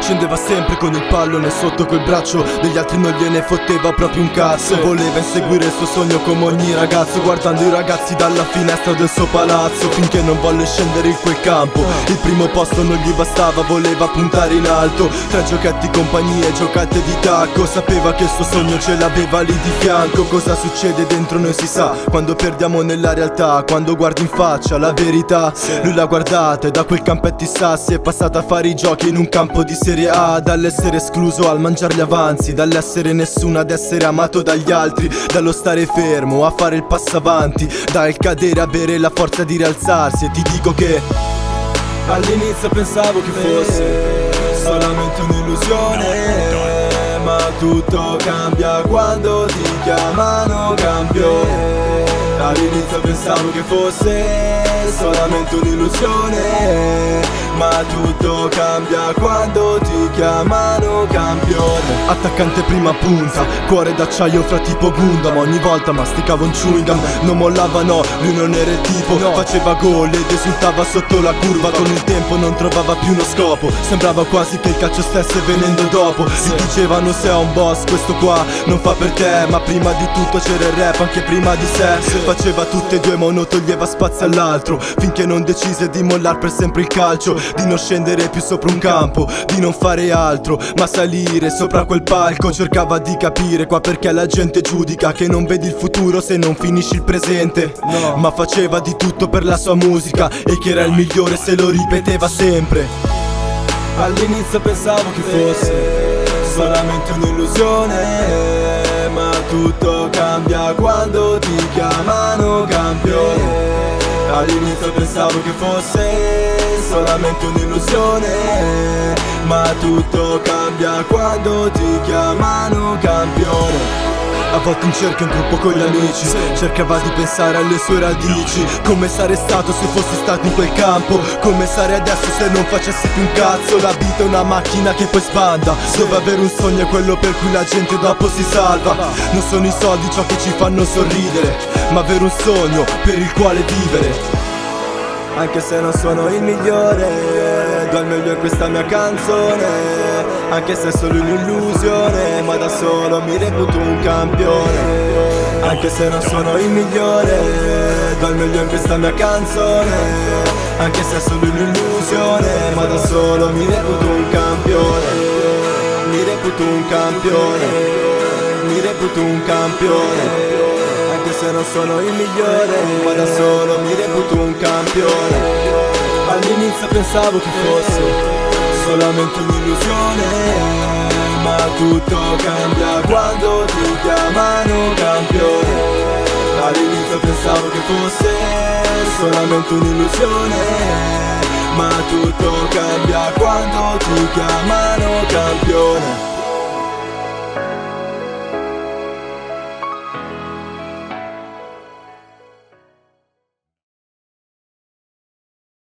Scendeva sempre con il pallone sotto quel braccio, degli altri non gliene fotteva proprio un cazzo. Voleva inseguire il suo sogno come ogni ragazzo, guardando i ragazzi dalla finestra del suo palazzo, finché non volle scendere in quel campo. Il primo posto non gli bastava, voleva puntare in alto. Tra giochetti, compagnie, giocate di tacco, sapeva che il suo sogno ce l'aveva lì di fianco. Cosa succede dentro noi si sa, quando perdiamo nella realtà, quando guardi in faccia la verità. Lui l'ha guardata e da quel campetto i sassi è passata a fare i giochi in un campo di Serie A. Dall'essere escluso al mangiare gli avanzi, dall'essere nessuno ad essere amato dagli altri, dallo stare fermo a fare il passo avanti, dal cadere a avere la forza di rialzarsi. E ti dico che all'inizio pensavo che fosse solamente un'illusione, ma tutto cambia quando ti chiamano campione. All'inizio pensavo che fosse solamente un'illusione, ma tutto cambia quando ti chiamano campione. Attaccante prima punta, cuore d'acciaio fra tipo Gundam. Ogni volta masticavo un chewing gum, non mollava no, lui non era il tipo. Faceva gol ed esultava sotto la curva, con il tempo non trovava più uno scopo. Sembrava quasi che il calcio stesse venendo dopo. Si dicevano se è un boss questo qua non fa per te, ma prima di tutto c'era il rap anche prima di sé. Faceva tutte e due ma uno toglieva spazio all'altro, finché non decise di mollar per sempre il calcio, di non scendere più sopra un campo, di non fare altro ma salire sopra quel palco. Cercava di capire qua perché la gente giudica che non vedi il futuro se non finisci il presente. Ma faceva di tutto per la sua musica e che era il migliore se lo ripeteva sempre. All'inizio pensavo che fosse solamente un'illusione, ma tutto cambia quando ti chiamano campione. All'inizio pensavo che fosse solamente un'illusione, ma tutto cambia quando ti chiamano campione. A volte in cerca in gruppo con gli amici, cercava di pensare alle sue radici. Come sarei stato se fossi stato in quel campo, come sarei adesso se non facessi più un cazzo. La vita è una macchina che poi sbanda, dove avere un sogno è quello per cui la gente dopo si salva. Non sono i soldi ciò che ci fanno sorridere, ma avere un sogno per il quale vivere. Anche se non sono il migliore, do il meglio in questa mia canzone. Anche se è solo un'illusione, ma da solo mi reputo un campione. Anche se non sono il migliore, do il meglio in questa mia canzone. Anche se è solo un'illusione, ma da solo mi reputo un campione. Mi reputo un campione, mi reputo un campione. Anche se non sono il migliore, ma da solo mi reputo un campione. All'inizio pensavo che fosse solamente un'illusione, ma tutto cambia quando ti chiamano campione. All'inizio pensavo che fosse solamente un'illusione, ma tutto cambia quando ti chiamano